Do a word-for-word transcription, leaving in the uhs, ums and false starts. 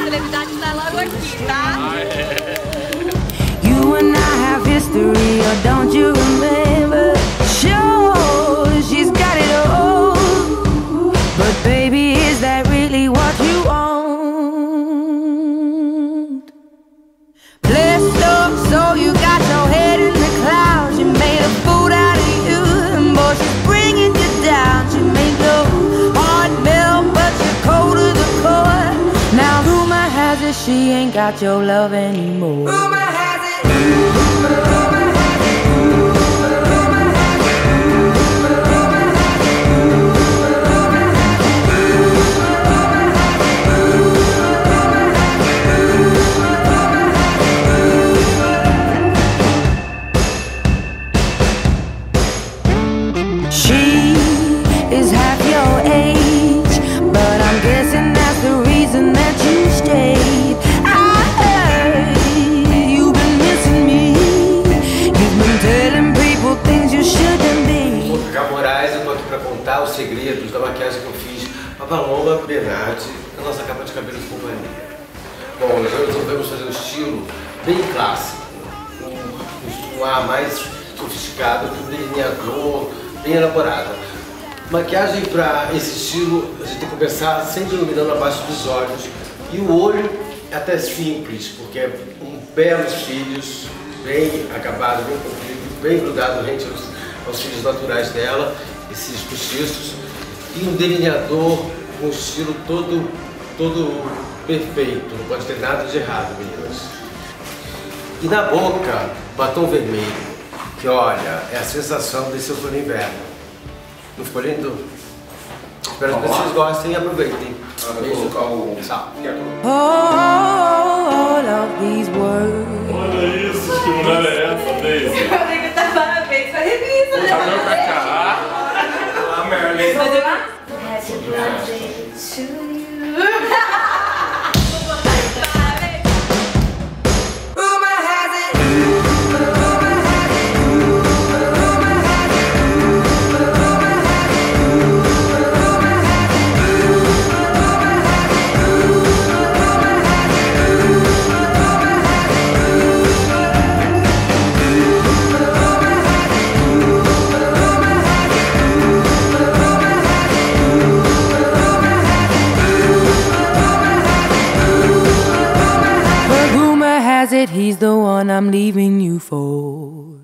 celebridade tá logo aqui, tá? Ah, é. You and I have history, or don't you remember? Sure, she's got it all, but baby, is that really what you want? Blessed up, so you got your head in the clouds. You made a fool out of you, and boy, she's bringing you down. She made your heart melt, but you're cold to the core. Now rumor has it she ain't got your love anymore. Rumor has it. Rumor has it. She is half your age, but I'm guessing that's the reason that you stayed. I heard you've been missing me. You've been telling people things you shouldn't be. Sou Cacá Moraes, eu tô aqui pra contar os segredos da maquiagem que eu fiz pra Paloma Bernardi, a nossa capa de cabelo de companhia. Bom, nós resolvemos fazer um estilo bem clássico, um, um ar mais sofisticado, um delineador bem elaborada. Maquiagem para esse estilo, a gente tem que começar sempre iluminando abaixo dos olhos. E o olho é até simples, porque é um belos cílios, bem acabado, bem comprido, bem grudado rente aos, aos cílios naturais dela, esses postiços. E um delineador com um estilo todo, todo perfeito, não pode ter nada de errado, meninas. E na boca, batom vermelho. Que olha, é a sensação desse outono e inverno. Não ficou lindo? Espero que vocês gostem e aproveitem. Beijo. Tchau. Oh, all of these words. Olha isso, que mulher é essa, Daisy? Rodrigo tá parabéns pra revista, né? Cabelo Cacá. Olá, Merlin. Fazer lá? He's the one I'm leaving you for.